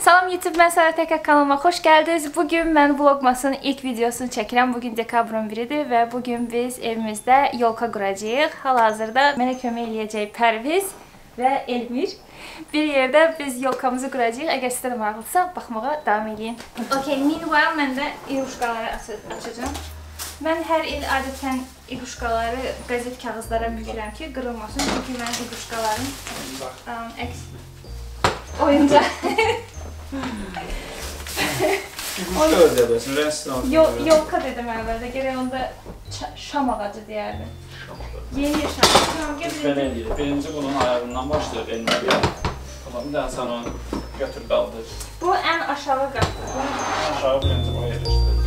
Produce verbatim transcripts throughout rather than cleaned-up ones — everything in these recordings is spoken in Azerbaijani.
Salam YouTube, mən Sara Təkək kanalıma xoş gəldiniz. Bugün mən Vlogmasın ilk videosunu çəkirəm. Bugün dekabrın biridir və bugün biz evimizdə yolka quracağıq. Hal-hazırda mənə kömək eləyəcək Pərviz və Elmir. Bir yerdə biz yolkamızı quracağıq. Əgər sizdə də maraqlıdırsa, baxmağa davam edin. Okay, meanwhile mən də iluşqaları açacağım. Mən hər il adətən iluşqaları qəzet kağızlara bükürəm ki, qırılmasın. Çünki mən iluşqaların əks oyuncaq. Yolka dedim əvvəldə, gərək onda şam ağacı deyərdim. Yeni şam. Belə eləyir. Birinci bunun ayağından başlayır, elini bir daha sən onu götür qaldır. Bu ən aşağı qatdır. Aşağı birinci bunu yerləşdirir.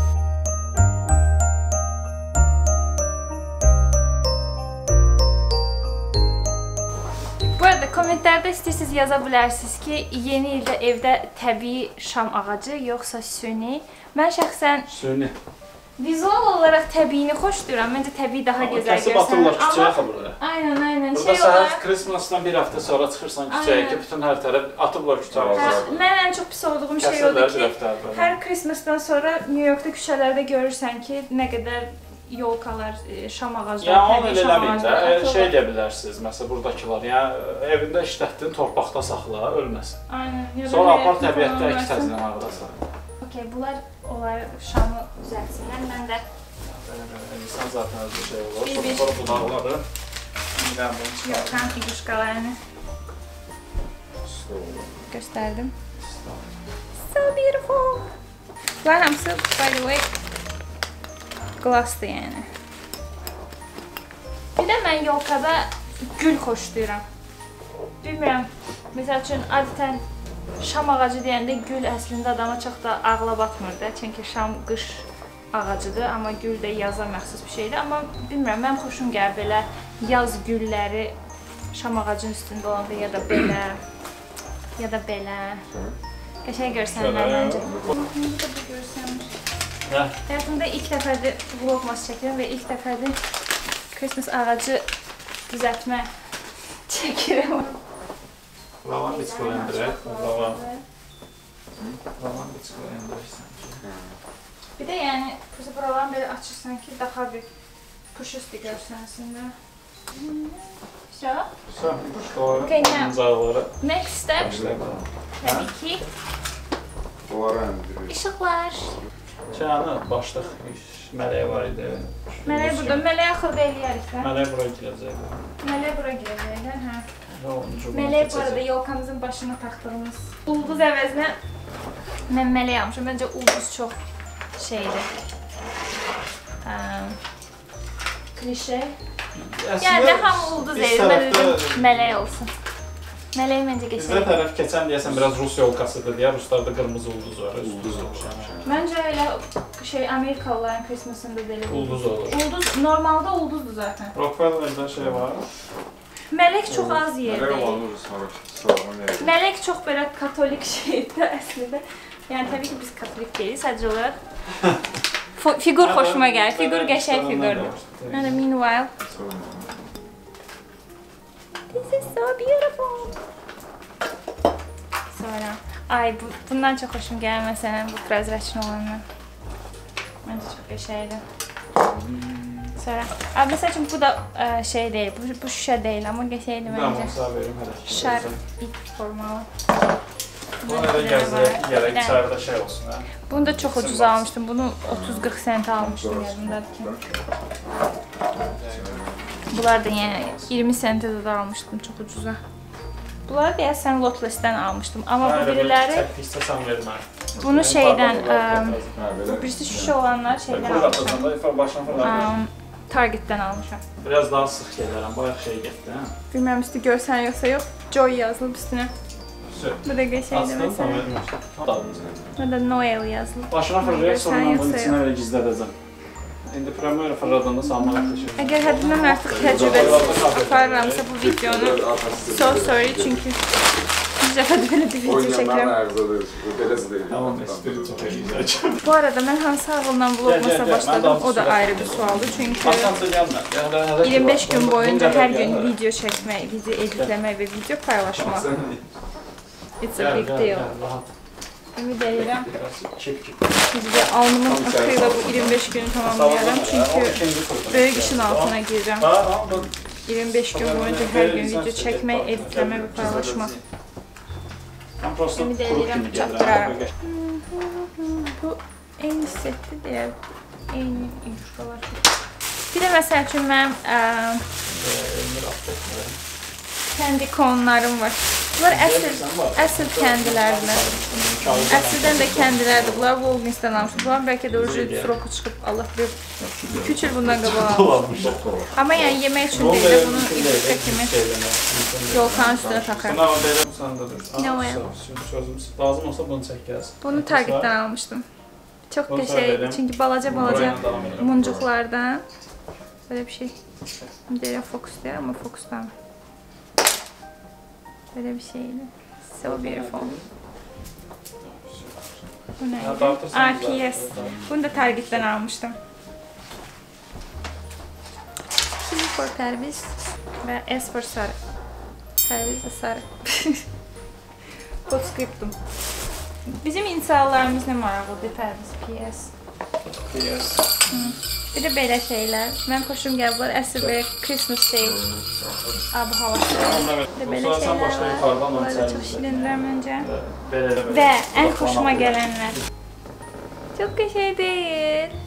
Bu arada kommentlərdə istəyirsiniz yaza bilərsiniz ki, yeni ildə evdə təbii şam ağacı, yoxsa süni. Mən şəxsən süni. Vizual olaraq təbiini xoşlayıram. Məncə təbii daha gözəl görsənir. Kəsib atırlar küçəyə xəbərlərə. Aynen, aynen. Burada səhər Christmasdan bir həftə sonra çıxırsan küçəyə ki, bütün hər tərəf atıblar küçə ağacı. Mən ən çox pis olduğum şey odur ki, hər Christmasdan sonra New Yorkda küçələrdə görürsən ki, nə qədər yolkalar, şam ağacları, ya, təbii şam ağacları atılır. Şey deyə bilərsiniz, məsələn, buradakılar, yəni evində işlətdin, torpaqda saxla, ölməsin. Aynen. Sonra apar təbiətdə iki təzdən ağda saxla. Okey, bunlar onlar şamı düzəltsinlər, mən də... İnsan zaten özü şey olur, sonra budaqları, bilən bunu çıxardım. Yokan iluşqalarını göstərdim. So beautiful! Bunlar hamısı, by the way, glassdır yəni. Bir də mən yolkada gül xoşlayıram. Bilmirəm, məsəl üçün adətən şam ağacı deyəndə gül əslində adama çox da ağla batmır da. Çünki şam qış ağacıdır, amma gül də yaza məxsus bir şeydir. Amma bilmirəm, mənim xoşum gəlir belə yaz gülləri şam ağacının üstündə olanda ya da belə, ya da belə. Qəşəng görsənlər məncə. Bunu da bu görsənmir. Həyatımda ilk dəfədir vlogmas çəkirəm və ilk dəfədir Christmas ağacı düzəltmə çəkirəm. Lavan biçqo endirək, lavan. Lavan biçqo endirirsən ki. Bir də yəni, buralarını belə açırsan ki, daha bir puşusti görsənsin də. Все? Все, puşqaları, oyuncaqları. Next step, təbii ki, işıqlar. Şəhənə başlıq, mələyə var idi. Mələyə burada, mələyə axırda eləyərik də. Mələyə bura girəcək. Mələyə bura girəcəklər, hə. Mələyə bu arada yolkamızın başına taxdığımız ulduz əvəzinə mən mələyə almışam. Məncə ulduz çox şeydir. Klişe. Yəni də hamı ulduz edir, mən dedim mələyə olsun. Mələyə məncə geçək. Bizdə tərəf keçən deyəsən biraz Rus yolkasıdır deyə, Ruslarda qırmızı ulduz var. Ulduz olur. Məncə elə şey, Amerikalıların Christmasında belə ulduz olur. Ulduz, normalda ulduzdur zaten. Rockefeller'da şey var. Mələk çox az yerdir. Mələk çox belə katolik şeydir əslində. Yəni təbii ki biz katolik deyilik, sadəcə olaraq figur xoşuma gəlir. Figur qəşəng figurdur. Yəni meanwhile. This is so beautiful. Sonra, ay bu, bundan çox xoşum gəlir məsələn bu prozraçın olandan. Məncə çox qəşəngdir. Sonra, məsəl üçün bu da şey deyil, bu, bu şüşə deyil, amma qəşəngdir məncə. Şar it formalı. Bunu da gəzdirək ki, gərək içəridə şey olsun, hə? Bunu da çox ucuz almışdım, bunu otuz qırx sentə almışdım yadımdadır ki. Bunlar da yəni iyirmi sentə də almışdım, çox ucuza. Bunları deyəsən Lotless'dən almışdım, amma bu biriləri... Çəkdiksə sən vermə. Bunu şeydən, birisi şüşə olanlar şeydən almışam. Target'dən almışam. Biraz daha sıx gelərəm, bayaq şey getdi, hə? Bilməm üstü görsən yoxsa yox, Joy yazılıb üstünə. Bu da qəşəngdir məsələn. Bu da Noel yazılıb. Başına fırlayaq, sonra bunun içinə elə gizlədəcəm. İndi premyera fırladığında salmaq yaxlaşır. Əgər həddindən artıq təcrübəsi aparıramsa bu videonu, so sorry, çünki bir dəfədə belə bir video çəkirəm. Tamam, espri çox eləyəcək. Bu arada mən hansı ağılla vlogmasa başladım, o da ayrı bir sualdır. Çünki iyirmi beş gün boyunca hər gün video çəkmək, video editləmək və video paylaşmaq It's a big deal. Ümid edirəm. Çek çek. Bizdə alnımın akıyla bu iyirmi beş günü tamamlayarım. Çünki böyük işin altına gireceğim. iyirmi beş gün boyunca her gün video çekmək, editləmək və paylaşmaq. Ümid edirəm çatdırarım. Bu eyni setdir deyə, eyni yumuşqalar çox. Bir də məsəl üçün mənim kəndi konlarım var. Bunlar əsl, əsl kəndilərdir. Əsldən də kəndilərdir. Bunlar Walgreens'dən almışdım. Bunlar bəlkə də orijinal sroku çıxıb, Allah bilir, iki üç il bundan qabaq almışdım. Amma yəni yemək üçün deyil də bunu ilişqə kimi yolkanın üstünə takarım. Lazım olsa bunu çək gəz. Bunu Target'dən almışdım. Çox qəşəngdir, çünki balaca balaca muncuqlardan böyle bir şey. Deyirəm fokus deyir, amma fokusdan. Böyle bir şeydi. So beautiful. Bu neydi? Aa ki yes. Bunu da Target'ten almıştım. T for Perviz ve S for sarı. Perviz de sarı. Postscriptum. Bizim insanlarımız nə maraqlıdır Perviz P S. P S. Bir də belə şeylər. Mən xoşum gəlir. Bunlar əsl belə Christmas şey. Ab havası. Belə şeylər var. Bunlar da çox şirinlər məncə. Və ən xoşuma gələnlər. Çox qəşəng deyil.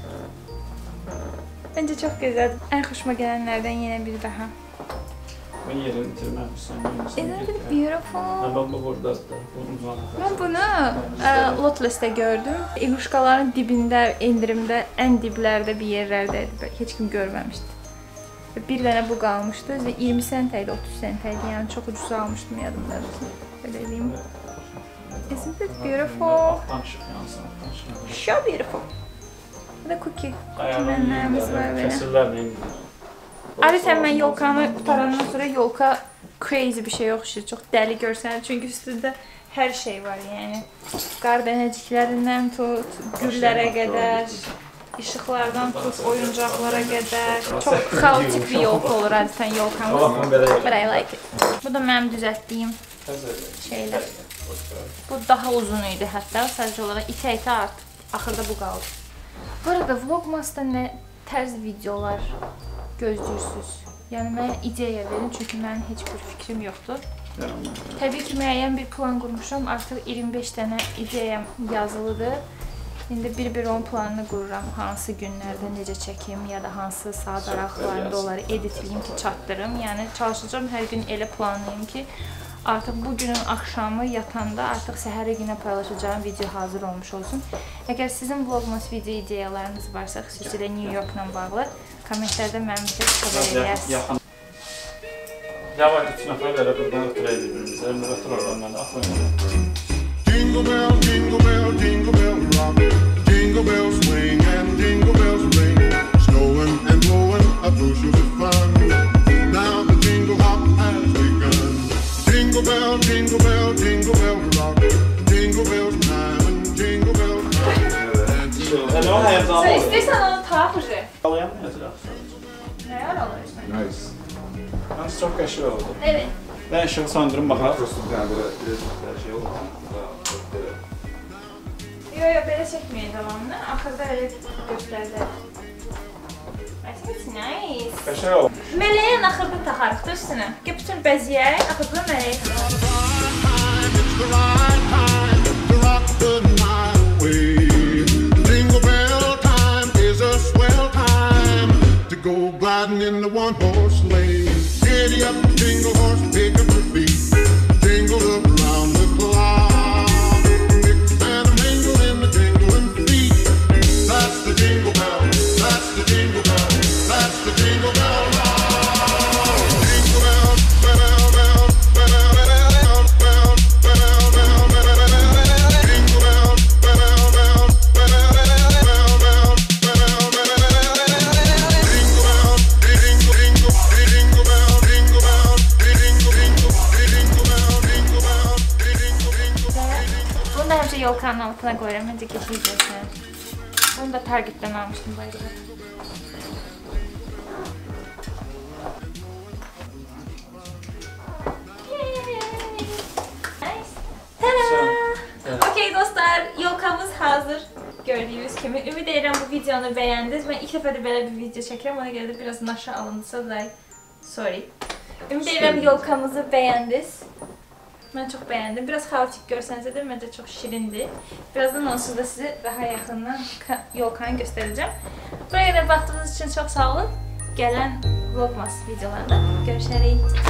Məncə çox gözəldir. Ən xoşuma gələnlərdən yenə bir daha. Ben yerini itirməmişsən. Isn't it beautiful? Ben bu buradadır. Mən bunu e, Lotless'te gördüm. İmuşqaların dibində, endirimdə, ən diblərdə bir yerlərdəydi. Heç kim görməmişdi. Bir dənə bu qalmışdı. iyirmi sent idi, otuz sent idi. Yəni çox ucuz almışdım yadımda. Belə deyim. Isn't it beautiful? So beautiful. Bu da cookie. Cookie mənlərimiz var belə. Kəsirlərlə indirir. Adətən mən yolkanı qutarandan sonra yolka crazy bir şey oxşayır. Çox dəli görsənir. Çünki üstündə hər şey var, yəni. Qar dənəciklərindən tut, güllərə qədər, işıqlardan tut, oyuncaqlara qədər. Çox xaotik bir yolka olur adətən yolkamız. But I like it. Bu da mənim düzəltdiyim şeylər. Bu daha uzun idi hətta. Sadəcə olaraq itə-itə artıq. Axırda bu qaldı. Bu arada Vlogmas'da nə tərz videolar gözləyirsiniz? Yəni mənə ideya verin, çünki mənim heç bir fikrim yoxdur. Təbii ki, müəyyən bir plan qurmuşam. Artıq iyirmi beş dənə ideyam yazılıdır. İndi bir-bir onun planını qururam. Hansı günlərdə necə çəkim, ya da hansı saat aralıqlarında onları editləyim ki, çatdırım. Yəni çalışacağam hər gün elə planlayım ki, artıq bu günün axşamı yatanda artıq səhəri günə paylaşacağım video hazır olmuş olsun. Əgər sizin Vlogmas video ideyalarınız varsa, xüsusilə New York'la bağlı, kommentlərdə mənim bizə xəbər edərsiniz. Yavaş üç nəfər elə buradan ötürəydi birimizə. Əmr ötür oradan mənə atmayın. Jingle bell, jingle bell, jingle bell rock. Jingle bells swing and jingle bells ring. Snowing and blowing a bushel of fun. Now the jingle hop has begun. Jingle bell, jingle bell, jingle bell rock. Jingle bells time and jingle bells time. Elə o həyəcanlı olur. Sən istəyirsən onu tap ucu. Alayamayacaq. Nə yar alırsan? Nice. Məncə çox qəşəng oldu. Evet. Ben ışığı söndürüm baxaq. Prosto bir tane böyle bir şey oldu. Yo yo belə çəkməyin davamını. Axırda elə göstərəcək. It's nice. Qəşəng oldu. Mələyin axırda taxarıq da üstünə. Bütün bəziyək, axırda mələyi taxarıq. It's the right time to rock the night away. Jingle bell time is a swell time to go gliding in the one-horse sleigh. Giddy up, jingle horse, pick up your feet. Jingle up around the clock. Mix and a mingle in the jingling feet. That's the jingle bell, that's the jingle bell, that's the jingle bell rock. Jingle bell, bell, bell, bell, bell, bell, bell, bell, bell, jingle bell, bell, bell, bell, bell, bell, bell, bell, jingle bell, jingle, jingle, jingle bell, jingle bell, jingle, jingle, jingle bell, jingle bell, jingle, jingle. Bunu da həmçə yolkanın altına qoyuram, məncə keçəcəksən. Bunu da Target'dən almışdım bu arada. Nice. Okey dostlar, yolkamız hazır. Gördüyünüz kimi. Ümid edirəm bu videonu bəyəndiniz. Mən ilk dəfə də belə bir video çəkirəm. Ona görə də biraz naşa alındısa da sorry. Ümid edirəm yolkamızı bəyəndiniz. Mən çox bəyəndim. Biraz xaotik görsənsə də məncə çox şirindir. Birazdan onsuz da sizi daha yaxından yolkanı göstərəcəm. Buraya qədər baxdığınız üçün çox sağ olun. Gələn vlogmas videolarında görüşərik.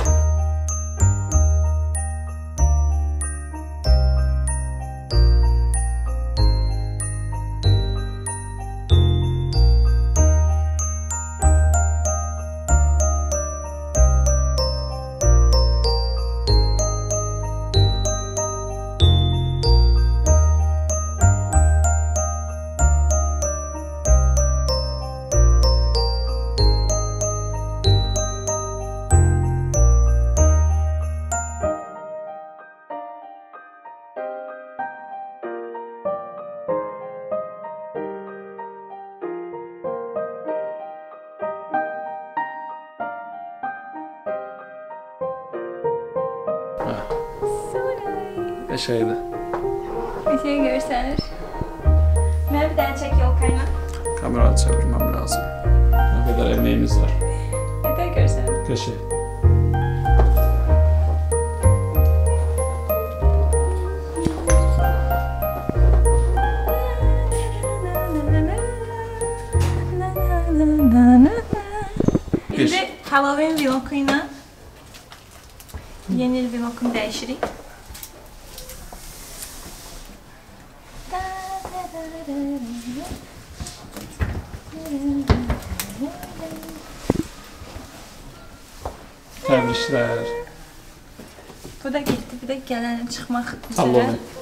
Şeydi. Bir şey görsənir. Mən bir dənə çək yolkayla. Kameranı çevirmem lazım. Ne kadar emeğimiz var. Yeter görsənir. Teşekkür. İndi Halloween vloguyla yeni il vlogunu dəyişirik. Təbriklər. Bu da getdi, bir də gələn çıxmaq üzrə. Halloween.